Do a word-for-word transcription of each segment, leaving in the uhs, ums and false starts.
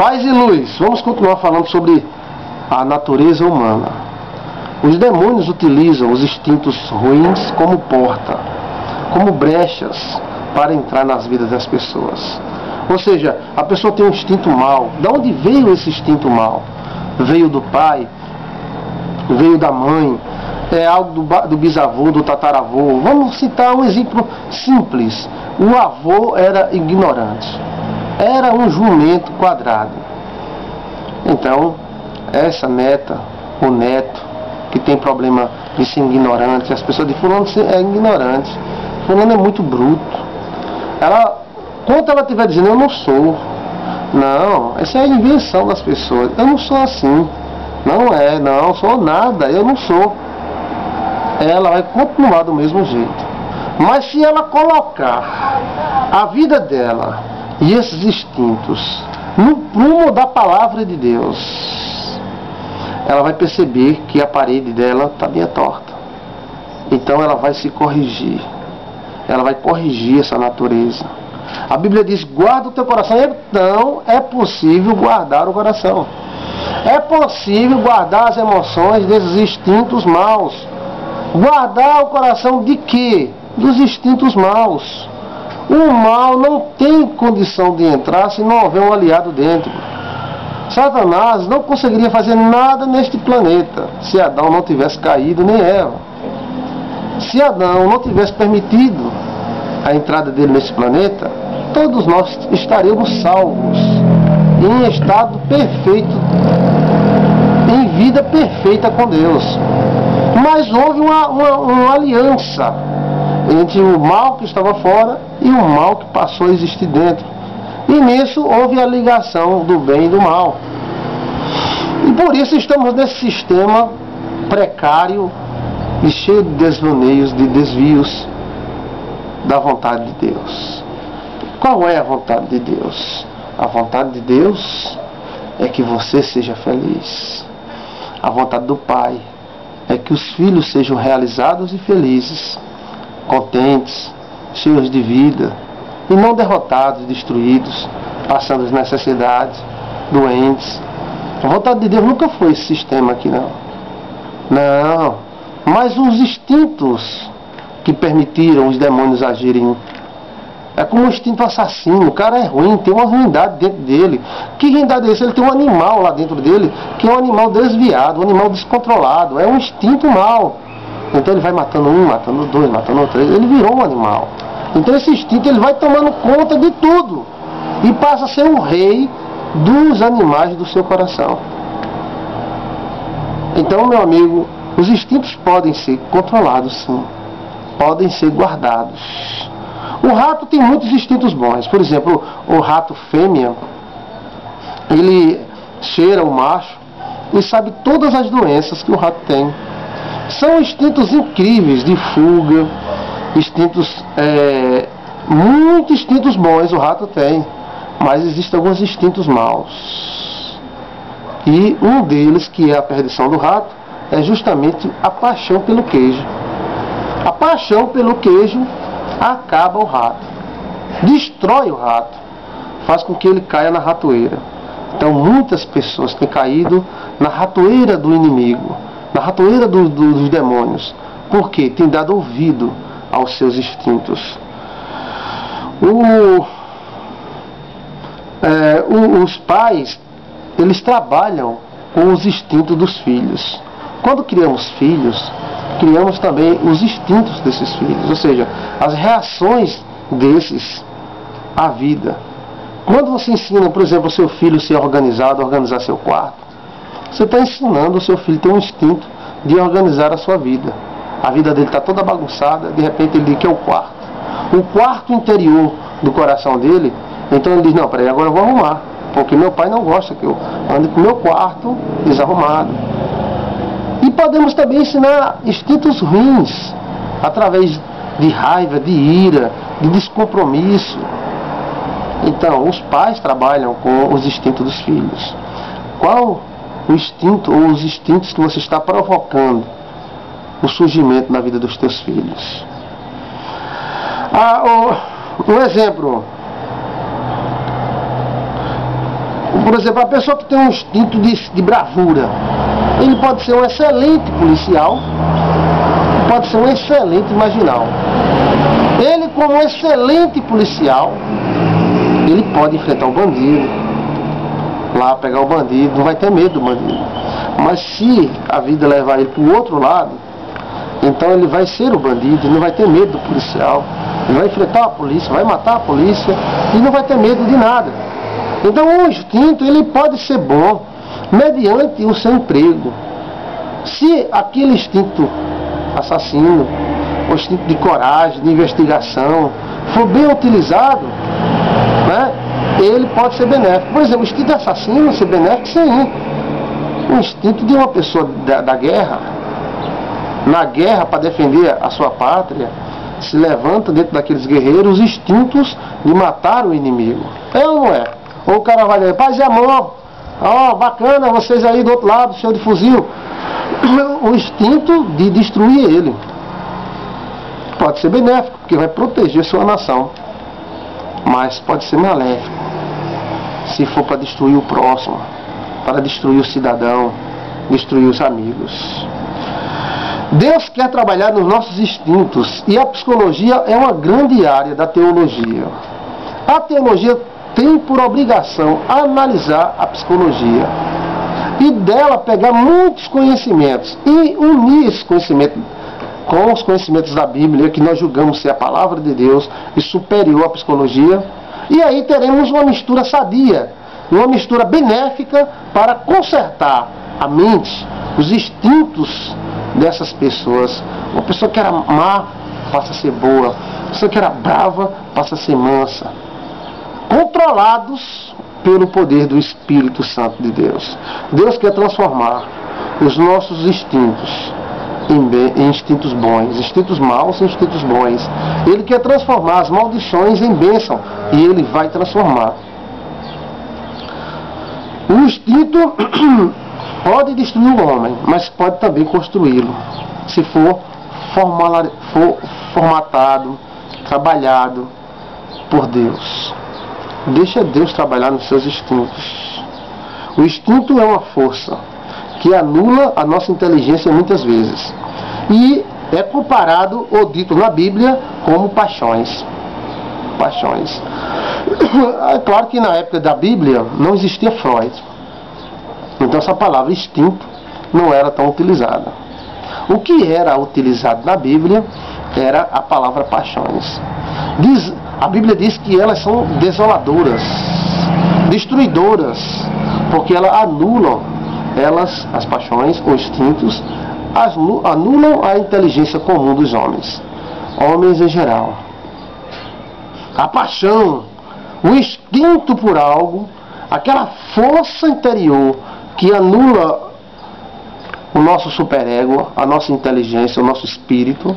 Paz e luz. Vamos continuar falando sobre a natureza humana. Os demônios utilizam os instintos ruins como porta, como brechas para entrar nas vidas das pessoas. Ou seja, a pessoa tem um instinto mau. De onde veio esse instinto mau? Veio do pai? Veio da mãe? É algo do, do bisavô, do tataravô? Vamos citar um exemplo simples. O avô era ignorante. Era um jumento quadrado. Então, essa neta, o neto, que tem problema de ser ignorante, as pessoas dizem, fulano é ignorante, fulano é muito bruto. Ela, quando ela estiver dizendo, eu não sou, não, essa é a invenção das pessoas, eu não sou assim, não é, não, sou nada, eu não sou. Ela vai continuar do mesmo jeito. Mas se ela colocar a vida dela e esses instintos no prumo da palavra de Deus, ela vai perceber que a parede dela está bem torta. Então ela vai se corrigir. Ela vai corrigir essa natureza. A Bíblia diz, guarda o teu coração. Então é possível guardar o coração. É possível guardar as emoções desses instintos maus. Guardar o coração de quê? Dos instintos maus. O mal não tem condição de entrar se não houver um aliado dentro. Satanás não conseguiria fazer nada neste planeta se Adão não tivesse caído, nem Eva. Se Adão não tivesse permitido a entrada dele nesse planeta, todos nós estaríamos salvos, em estado perfeito, em vida perfeita com Deus. Mas houve uma, uma, uma aliança entre o mal que estava fora e o mal que passou a existir dentro. E nisso houve a ligação do bem e do mal. E por isso estamos nesse sistema precário e cheio de desvaneios, de desvios da vontade de Deus. Qual é a vontade de Deus? A vontade de Deus é que você seja feliz. A vontade do Pai é que os filhos sejam realizados e felizes, contentes, cheios de vida, e não derrotados, destruídos, passando as necessidades, doentes. A vontade de Deus nunca foi esse sistema aqui, não. Não. Mas os instintos que permitiram os demônios agirem. É como um instinto assassino. O cara é ruim, tem uma ruindade dentro dele. Que ruindade é essa? Ele tem um animal lá dentro dele, que é um animal desviado, um animal descontrolado. É um instinto mau. Então ele vai matando um, matando dois, matando três. Ele virou um animal. Então esse instinto ele vai tomando conta de tudo. E passa a ser o rei dos animais do seu coração. Então, meu amigo, os instintos podem ser controlados, sim. Podem ser guardados. O rato tem muitos instintos bons. Por exemplo, o rato fêmea, ele cheira o macho e sabe todas as doenças que o rato tem. São instintos incríveis de fuga, instintos, é, muitos instintos bons o rato tem, mas existem alguns instintos maus. E um deles, que é a perdição do rato, é justamente a paixão pelo queijo. A paixão pelo queijo acaba o rato, destrói o rato, faz com que ele caia na ratoeira. Então muitas pessoas têm caído na ratoeira do inimigo, na ratoeira do, do, dos demônios, porque tem dado ouvido aos seus instintos. O, é, o, os pais, eles trabalham com os instintos dos filhos. Quando criamos filhos, criamos também os instintos desses filhos, ou seja, as reações desses à vida. Quando você ensina, por exemplo, o seu filho a ser organizado, a organizar seu quarto, você está ensinando o seu filho a ter um instinto de organizar a sua vida. A vida dele está toda bagunçada, de repente ele diz que é o quarto. O quarto interior do coração dele, então ele diz, não, peraí, agora eu vou arrumar, porque meu pai não gosta que eu ande com o meu quarto desarrumado. E podemos também ensinar instintos ruins, através de raiva, de ira, de descompromisso. Então, os pais trabalham com os instintos dos filhos. Qual o instinto ou os instintos que você está provocando o surgimento na vida dos teus filhos? Ah, um exemplo. Por exemplo, a pessoa que tem um instinto de, de bravura, ele pode ser um excelente policial, pode ser um excelente marginal. Ele, como excelente policial, ele pode enfrentar o bandido, lá pegar o bandido, não vai ter medo do bandido. Mas se a vida levar ele para o outro lado, então ele vai ser o bandido, não vai ter medo do policial, ele vai enfrentar a polícia, vai matar a polícia e não vai ter medo de nada. Então o instinto ele pode ser bom mediante o seu emprego. Se aquele instinto assassino, o instinto de coragem, de investigação, for bem utilizado, né, ele pode ser benéfico. Por exemplo, o instinto assassino ser benéfico, sim. O instinto de uma pessoa da, da guerra, na guerra para defender a sua pátria, se levanta dentro daqueles guerreiros instintos de matar o inimigo. É ou não é? Ou o cara vai dizer, paz e amor, ó, oh, bacana, vocês aí do outro lado, cheio de fuzil. O instinto de destruir ele pode ser benéfico, porque vai proteger sua nação, mas pode ser maléfico se for para destruir o próximo, para destruir o cidadão, destruir os amigos. Deus quer trabalhar nos nossos instintos, e a psicologia é uma grande área da teologia. A teologia tem por obrigação analisar a psicologia e dela pegar muitos conhecimentos e unir esse conhecimento com os conhecimentos da Bíblia, que nós julgamos ser a palavra de Deus e superior à psicologia, e aí teremos uma mistura sadia, uma mistura benéfica para consertar a mente, os instintos dessas pessoas. Uma pessoa que era má passa a ser boa, uma pessoa que era brava passa a ser mansa, controlados pelo poder do Espírito Santo de Deus. Deus quer transformar os nossos instintos em, bem, em instintos bons, instintos maus em instintos bons. Ele quer transformar as maldições em bênção, e Ele vai transformar. O instinto pode destruir o homem, mas pode também construí-lo, se for, formal, for formatado, trabalhado por Deus. Deixa Deus trabalhar nos seus instintos. O instinto é uma força que anula a nossa inteligência muitas vezes, e é comparado ou dito na Bíblia como paixões. Paixões. É claro que na época da Bíblia não existia Freud, então essa palavra instinto não era tão utilizada. O que era utilizado na Bíblia era a palavra paixões. Diz, a Bíblia diz que elas são desoladoras, destruidoras, porque elas anulam, elas, as paixões ou instintos, anulam a inteligência comum dos homens, homens em geral. A paixão, o instinto por algo, aquela força interior que anula o nosso superego, a nossa inteligência, o nosso espírito,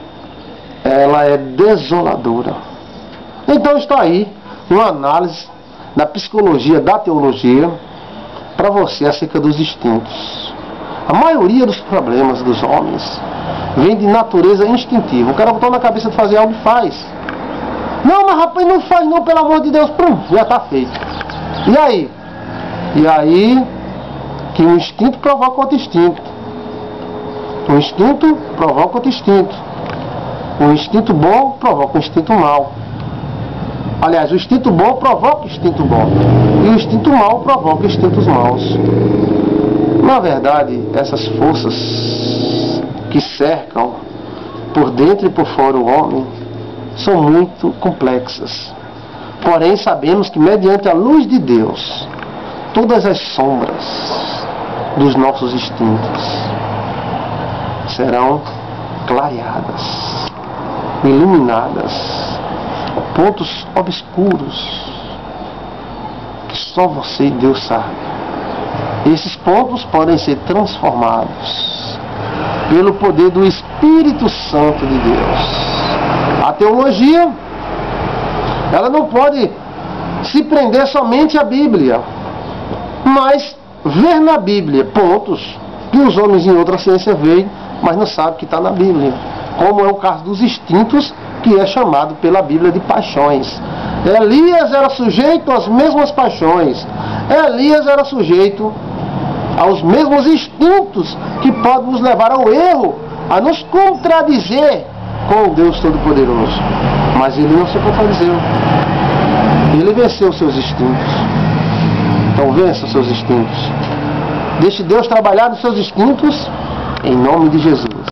ela é desoladora. Então está aí uma análise da psicologia, da teologia, para você acerca dos instintos. A maioria dos problemas dos homens vem de natureza instintiva. O cara botou na cabeça de fazer algo e faz. Não, mas rapaz, não faz não, pelo amor de Deus. Pum, já está feito. E aí? E aí que o instinto provoca outro instinto. O instinto provoca outro instinto. O instinto bom provoca um instinto mau. Aliás, o instinto bom provoca o instinto bom. E o instinto mau provoca instintos maus. Na verdade, essas forças que cercam por dentro e por fora o homem são muito complexas. Porém, sabemos que mediante a luz de Deus, todas as sombras dos nossos instintos serão clareadas, iluminadas, pontos obscuros que só você e Deus sabem. Esses pontos podem ser transformados pelo poder do Espírito Santo de Deus. A teologia, ela não pode se prender somente à Bíblia, mas ver na Bíblia pontos que os homens em outra ciência veem, mas não sabem que está na Bíblia. Como é o caso dos instintos, que é chamado pela Bíblia de paixões. Elias era sujeito às mesmas paixões. Elias era sujeito aos mesmos instintos que podem nos levar ao erro, a nos contradizer com o Deus Todo-Poderoso. Mas ele não se contradizeu. Ele venceu seus instintos. Então vença os seus instintos. Deixe Deus trabalhar nos seus instintos, em nome de Jesus.